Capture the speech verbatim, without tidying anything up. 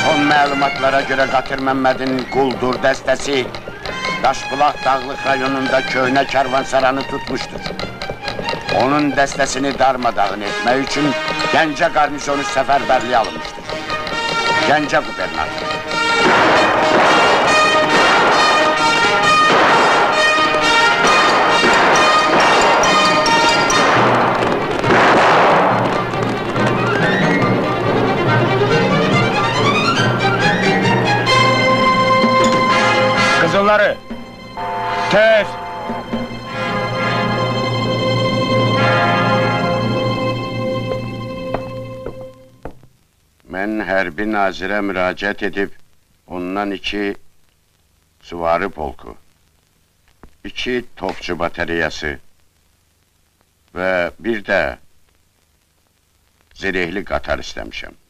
Son məlumatlara görə Qatır Məmmədin quldur dəstəsi Daşbulaq Dağlıq rayonunda köhnə kərvansaranı tutmuşdur. Onun dəstəsini darmadağın etmək üçün Gəncə qarnizonu səfərbərliyə alınmışdır. Gəncə qubernatoru. Qızılları! Tez! Mən hərbi nazirə müraciət edib, ondan iki süvari polku, iki topçu batareyası və bir də zirehli qatar istəmişəm.